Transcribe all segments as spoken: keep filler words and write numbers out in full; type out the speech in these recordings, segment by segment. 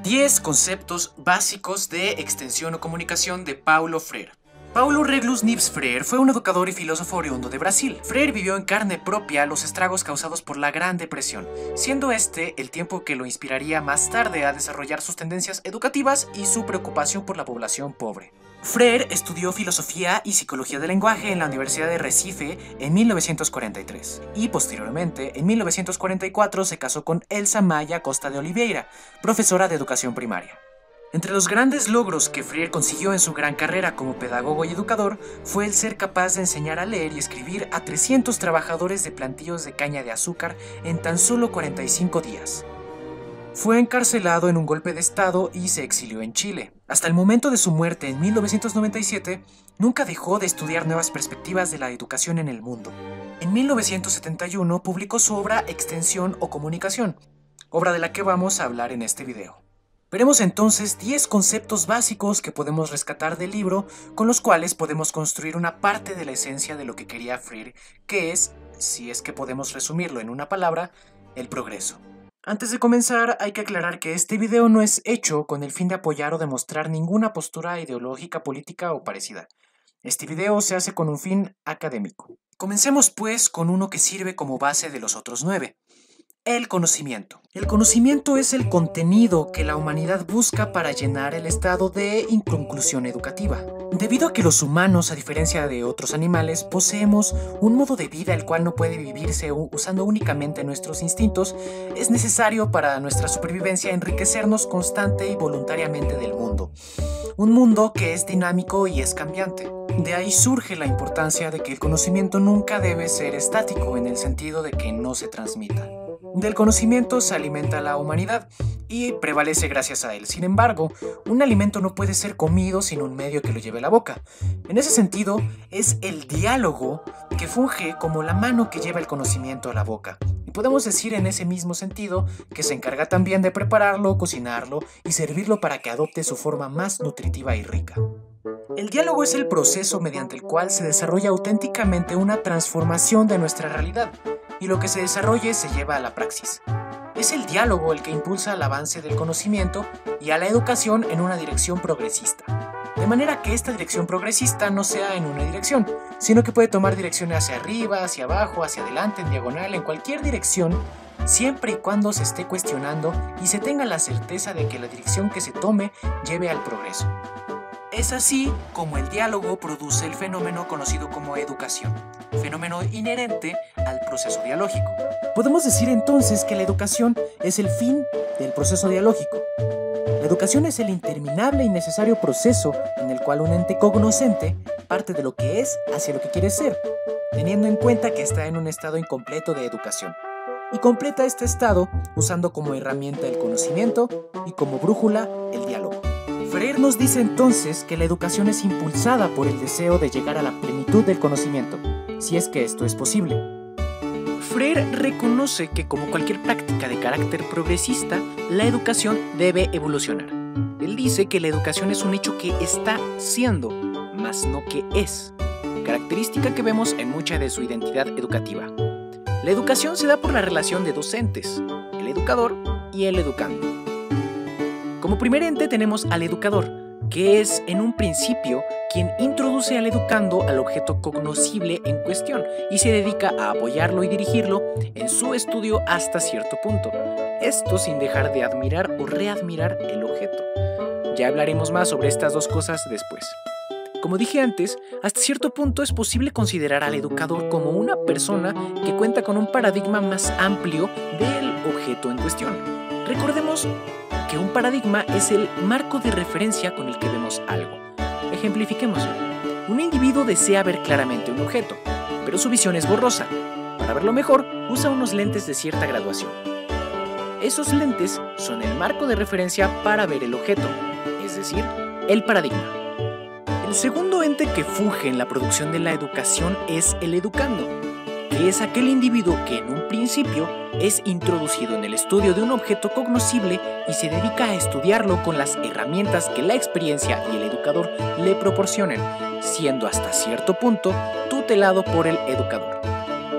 diez conceptos básicos de extensión o comunicación de Paulo Freire. Paulo Reglus Nives Freire fue un educador y filósofo oriundo de Brasil. Freire vivió en carne propia los estragos causados por la Gran Depresión, siendo este el tiempo que lo inspiraría más tarde a desarrollar sus tendencias educativas y su preocupación por la población pobre. Freire estudió filosofía y psicología del lenguaje en la Universidad de Recife en mil novecientos cuarenta y tres y posteriormente, en mil novecientos cuarenta y cuatro, se casó con Elsa Maya Costa de Oliveira, profesora de educación primaria. Entre los grandes logros que Freire consiguió en su gran carrera como pedagogo y educador fue el ser capaz de enseñar a leer y escribir a trescientos trabajadores de plantíos de caña de azúcar en tan solo cuarenta y cinco días. Fue encarcelado en un golpe de estado y se exilió en Chile. Hasta el momento de su muerte en mil novecientos noventa y siete, nunca dejó de estudiar nuevas perspectivas de la educación en el mundo. En mil novecientos setenta y uno publicó su obra Extensión o Comunicación, obra de la que vamos a hablar en este video. Veremos entonces diez conceptos básicos que podemos rescatar del libro, con los cuales podemos construir una parte de la esencia de lo que quería Freire, que es, si es que podemos resumirlo en una palabra, el progreso. Antes de comenzar, hay que aclarar que este video no es hecho con el fin de apoyar o demostrar ninguna postura ideológica, política o parecida. Este video se hace con un fin académico. Comencemos pues con uno que sirve como base de los otros nueve. El conocimiento. El conocimiento es el contenido que la humanidad busca para llenar el estado de inconclusión educativa. Debido a que los humanos, a diferencia de otros animales, poseemos un modo de vida el cual no puede vivirse usando únicamente nuestros instintos, es necesario para nuestra supervivencia enriquecernos constante y voluntariamente del mundo. Un mundo que es dinámico y es cambiante. De ahí surge la importancia de que el conocimiento nunca debe ser estático en el sentido de que no se transmita. Del conocimiento se alimenta la humanidad y prevalece gracias a él. Sin embargo, un alimento no puede ser comido sin un medio que lo lleve a la boca. En ese sentido, es el diálogo que funge como la mano que lleva el conocimiento a la boca. Y podemos decir en ese mismo sentido que se encarga también de prepararlo, cocinarlo y servirlo para que adopte su forma más nutritiva y rica. El diálogo es el proceso mediante el cual se desarrolla auténticamente una transformación de nuestra realidad, y lo que se desarrolle se lleva a la praxis. Es el diálogo el que impulsa el avance del conocimiento y a la educación en una dirección progresista. De manera que esta dirección progresista no sea en una dirección, sino que puede tomar direcciones hacia arriba, hacia abajo, hacia adelante, en diagonal, en cualquier dirección, siempre y cuando se esté cuestionando y se tenga la certeza de que la dirección que se tome lleve al progreso. Es así como el diálogo produce el fenómeno conocido como educación, fenómeno inherente al proceso dialógico. Podemos decir entonces que la educación es el fin del proceso dialógico. La educación es el interminable y necesario proceso en el cual un ente cognoscente parte de lo que es hacia lo que quiere ser, teniendo en cuenta que está en un estado incompleto de educación, y completa este estado usando como herramienta el conocimiento y como brújula el diálogo. Freire nos dice entonces que la educación es impulsada por el deseo de llegar a la plenitud del conocimiento, si es que esto es posible. Freire reconoce que, como cualquier práctica de carácter progresista, la educación debe evolucionar. Él dice que la educación es un hecho que está siendo, más no que es, característica que vemos en mucha de su identidad educativa. La educación se da por la relación de dos entes, el educador y el educando. Como primer ente tenemos al educador, que es en un principio quien introduce al educando al objeto cognoscible en cuestión y se dedica a apoyarlo y dirigirlo en su estudio hasta cierto punto, esto sin dejar de admirar o readmirar el objeto. Ya hablaremos más sobre estas dos cosas después. Como dije antes, hasta cierto punto es posible considerar al educador como una persona que cuenta con un paradigma más amplio del objeto en cuestión. Recordemos que un paradigma es el marco de referencia con el que vemos algo. Ejemplifiquémoslo. Un individuo desea ver claramente un objeto, pero su visión es borrosa. Para verlo mejor, usa unos lentes de cierta graduación. Esos lentes son el marco de referencia para ver el objeto, es decir, el paradigma. El segundo ente que funge en la producción de la educación es el educando, que es aquel individuo que en un principio es introducido en el estudio de un objeto cognoscible y se dedica a estudiarlo con las herramientas que la experiencia y el educador le proporcionen, siendo hasta cierto punto tutelado por el educador.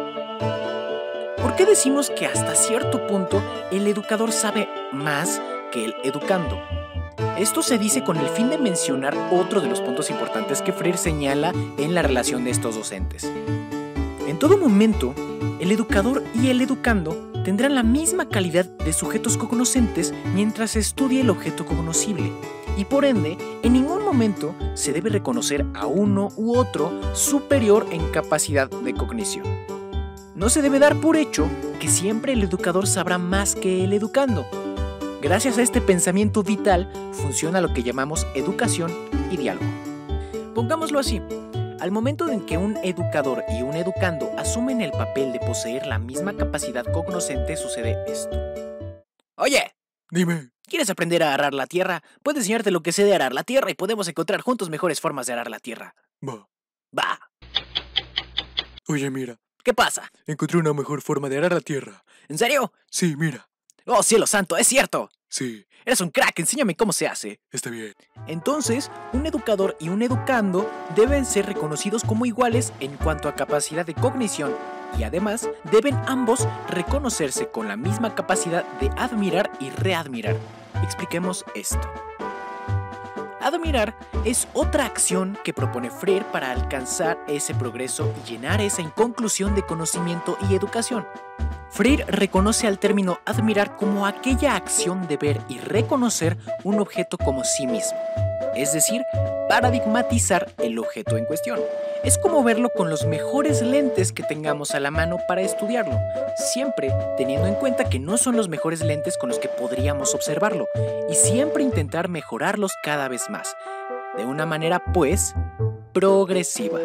¿Por qué decimos que hasta cierto punto el educador sabe más que el educando. Esto se dice con el fin de mencionar otro de los puntos importantes que Freire señala en la relación de estos docentes. En todo momento, el educador y el educando tendrán la misma calidad de sujetos cognoscentes mientras se estudie el objeto cognoscible, y por ende, en ningún momento se debe reconocer a uno u otro superior en capacidad de cognición. No se debe dar por hecho que siempre el educador sabrá más que el educando. Gracias a este pensamiento vital funciona lo que llamamos educación y diálogo. Pongámoslo así. Al momento en que un educador y un educando asumen el papel de poseer la misma capacidad cognoscente, sucede esto. Oye, Dime. ¿quieres aprender a arar la tierra? Puedo enseñarte lo que sé de arar la tierra y podemos encontrar juntos mejores formas de arar la tierra. Va. Va. Oye, mira. ¿Qué pasa? Encontré una mejor forma de arar la tierra. ¿En serio? Sí, mira. ¡Oh, cielo santo! ¡Es cierto! Sí, Eres un crack, enséñame cómo se hace. está bien. Entonces, un educador y un educando deben ser reconocidos como iguales en cuanto a capacidad de cognición y además deben ambos reconocerse con la misma capacidad de admirar y readmirar. Expliquemos esto. Admirar es otra acción que propone Freire para alcanzar ese progreso y llenar esa inconclusión de conocimiento y educación. Freire reconoce al término admirar como aquella acción de ver y reconocer un objeto como sí mismo, es decir, paradigmatizar el objeto en cuestión. Es como verlo con los mejores lentes que tengamos a la mano para estudiarlo, siempre teniendo en cuenta que no son los mejores lentes con los que podríamos observarlo, y siempre intentar mejorarlos cada vez más, de una manera, pues, progresiva.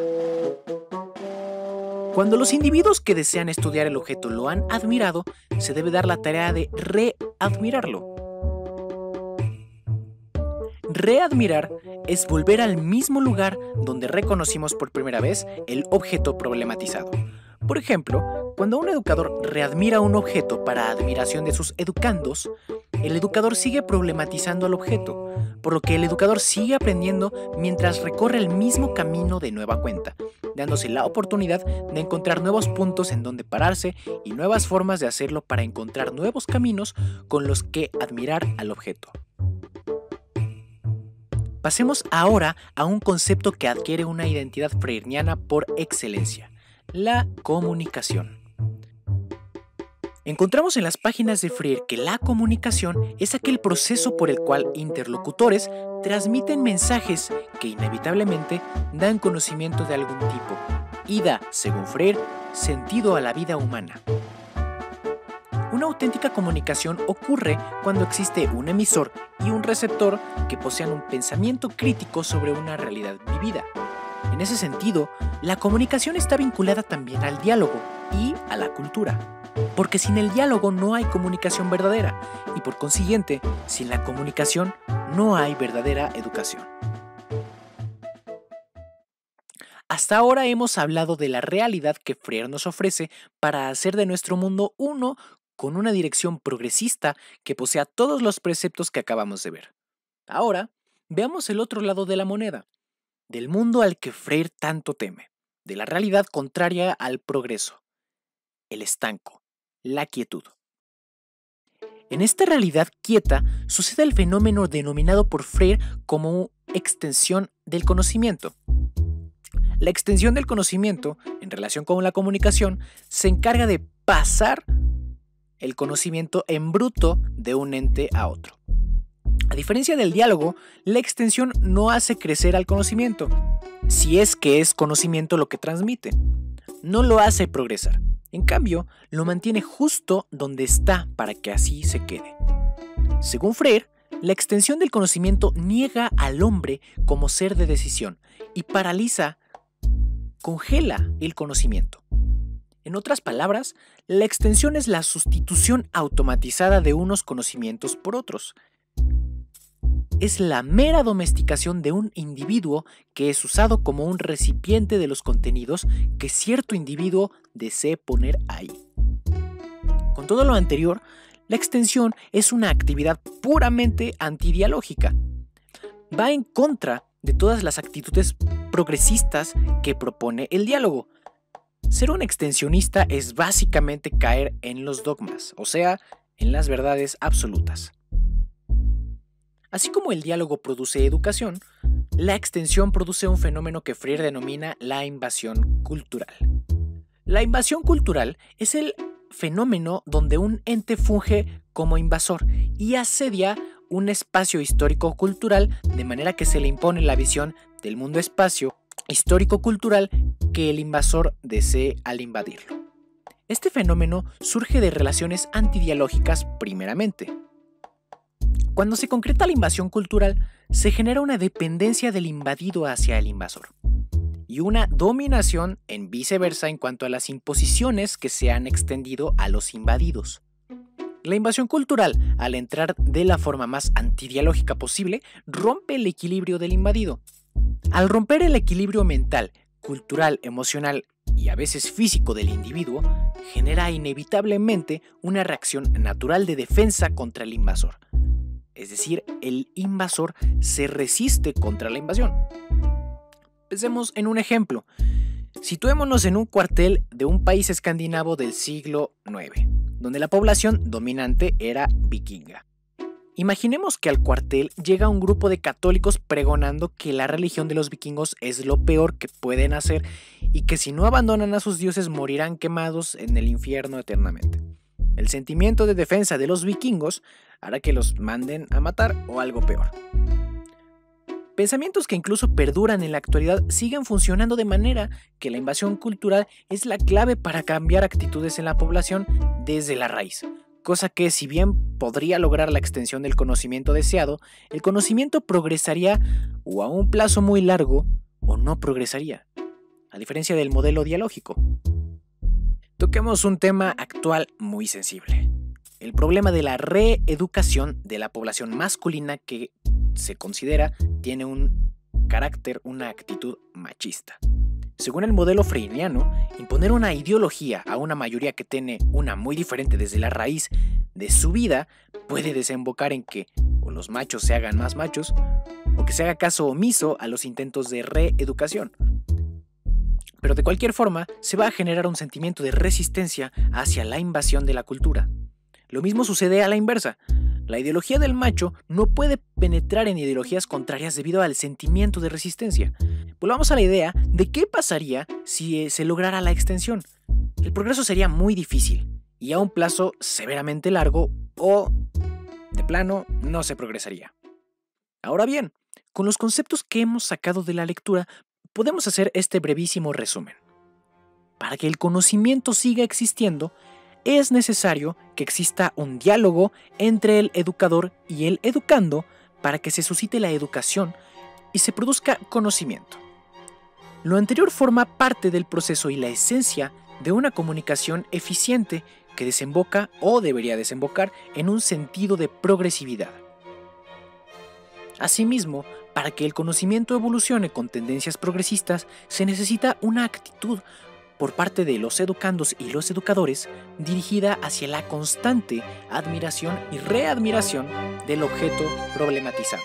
Cuando los individuos que desean estudiar el objeto lo han admirado, se debe dar la tarea de readmirarlo. Readmirar es volver al mismo lugar donde reconocimos por primera vez el objeto problematizado. Por ejemplo, cuando un educador readmira un objeto para admiración de sus educandos, el educador sigue problematizando al objeto, por lo que el educador sigue aprendiendo mientras recorre el mismo camino de nueva cuenta, dándose la oportunidad de encontrar nuevos puntos en donde pararse y nuevas formas de hacerlo para encontrar nuevos caminos con los que admirar al objeto. Pasemos ahora a un concepto que adquiere una identidad freiriana por excelencia: la comunicación. Encontramos en las páginas de Freire que la comunicación es aquel proceso por el cual interlocutores transmiten mensajes que inevitablemente dan conocimiento de algún tipo y da, según Freire, sentido a la vida humana. Una auténtica comunicación ocurre cuando existe un emisor y un receptor que posean un pensamiento crítico sobre una realidad vivida. En ese sentido, la comunicación está vinculada también al diálogo y a la cultura. Porque sin el diálogo no hay comunicación verdadera y por consiguiente, sin la comunicación no hay verdadera educación. Hasta ahora hemos hablado de la realidad que Freire nos ofrece para hacer de nuestro mundo uno con una dirección progresista que posea todos los preceptos que acabamos de ver. Ahora, veamos el otro lado de la moneda, del mundo al que Freire tanto teme, de la realidad contraria al progreso, el estanco, la quietud. En esta realidad quieta sucede el fenómeno denominado por Freire como extensión del conocimiento. La extensión del conocimiento, en relación con la comunicación, se encarga de pasar el conocimiento en bruto de un ente a otro. A diferencia del diálogo, la extensión no hace crecer al conocimiento, si es que es conocimiento lo que transmite. No lo hace progresar. En cambio, lo mantiene justo donde está para que así se quede. Según Freire, la extensión del conocimiento niega al hombre como ser de decisión y paraliza, congela el conocimiento. En otras palabras, la extensión es la sustitución automatizada de unos conocimientos por otros. Es la mera domesticación de un individuo que es usado como un recipiente de los contenidos que cierto individuo desee poner ahí. Con todo lo anterior, la extensión es una actividad puramente antidialógica. Va en contra de todas las actitudes progresistas que propone el diálogo. Ser un extensionista es básicamente caer en los dogmas, o sea, en las verdades absolutas. Así como el diálogo produce educación, la extensión produce un fenómeno que Freire denomina la invasión cultural. La invasión cultural es el fenómeno donde un ente funge como invasor y asedia un espacio histórico-cultural de manera que se le impone la visión del mundo-espacio histórico-cultural que el invasor desee al invadirlo. Este fenómeno surge de relaciones antidialógicas primeramente. Cuando se concreta la invasión cultural, se genera una dependencia del invadido hacia el invasor y una dominación en viceversa en cuanto a las imposiciones que se han extendido a los invadidos. La invasión cultural, al entrar de la forma más antidialógica posible, rompe el equilibrio del invadido. Al romper el equilibrio mental, cultural, emocional y a veces físico del individuo, genera inevitablemente una reacción natural de defensa contra el invasor. Es decir, el invasor se resiste contra la invasión. Pensemos en un ejemplo. Situémonos en un cuartel de un país escandinavo del siglo nueve, donde la población dominante era vikinga. Imaginemos que al cuartel llega un grupo de católicos pregonando que la religión de los vikingos es lo peor que pueden hacer y que si no abandonan a sus dioses morirán quemados en el infierno eternamente. El sentimiento de defensa de los vikingos hará que los manden a matar o algo peor. Pensamientos que incluso perduran en la actualidad siguen funcionando de manera que la invasión cultural es la clave para cambiar actitudes en la población desde la raíz, cosa que si bien podría lograr la extensión del conocimiento deseado, el conocimiento progresaría o a un plazo muy largo o no progresaría, a diferencia del modelo dialógico. Toquemos un tema actual muy sensible, el problema de la reeducación de la población masculina que se considera tiene un carácter, una actitud machista. Según el modelo freiriano, imponer una ideología a una mayoría que tiene una muy diferente desde la raíz de su vida puede desembocar en que o los machos se hagan más machos o que se haga caso omiso a los intentos de reeducación. Pero de cualquier forma, se va a generar un sentimiento de resistencia hacia la invasión de la cultura. Lo mismo sucede a la inversa. La ideología del macho no puede penetrar en ideologías contrarias debido al sentimiento de resistencia. Volvamos a la idea de qué pasaría si se lograra la extensión. El progreso sería muy difícil y a un plazo severamente largo o, de plano, no se progresaría. Ahora bien, con los conceptos que hemos sacado de la lectura, podemos hacer este brevísimo resumen. Para que el conocimiento siga existiendo, es necesario que exista un diálogo entre el educador y el educando para que se suscite la educación y se produzca conocimiento. Lo anterior forma parte del proceso y la esencia de una comunicación eficiente que desemboca o debería desembocar en un sentido de progresividad. Asimismo, para que el conocimiento evolucione con tendencias progresistas, se necesita una actitud por parte de los educandos y los educadores dirigida hacia la constante admiración y readmiración del objeto problematizado.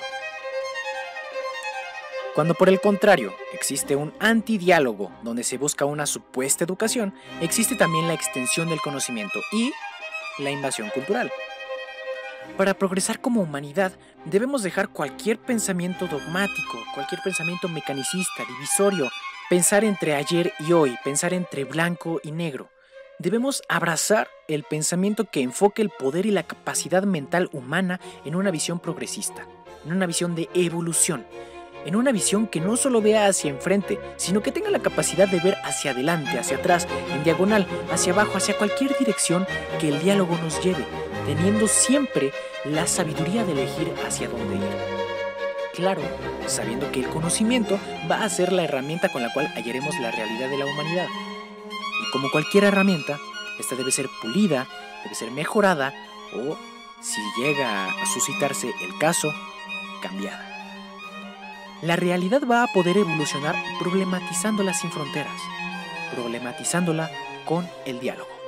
Cuando por el contrario existe un antidiálogo donde se busca una supuesta educación, existe también la extensión del conocimiento y la invasión cultural. Para progresar como humanidad debemos dejar cualquier pensamiento dogmático, cualquier pensamiento mecanicista, divisorio, pensar entre ayer y hoy, pensar entre blanco y negro. Debemos abrazar el pensamiento que enfoque el poder y la capacidad mental humana en una visión progresista, en una visión de evolución, en una visión que no solo vea hacia enfrente, sino que tenga la capacidad de ver hacia adelante, hacia atrás, en diagonal, hacia abajo, hacia cualquier dirección que el diálogo nos lleve, teniendo siempre la sabiduría de elegir hacia dónde ir. Claro, sabiendo que el conocimiento va a ser la herramienta con la cual hallaremos la realidad de la humanidad. Y como cualquier herramienta, esta debe ser pulida, debe ser mejorada o, si llega a suscitarse el caso, cambiada. La realidad va a poder evolucionar problematizándola sin fronteras, problematizándola con el diálogo.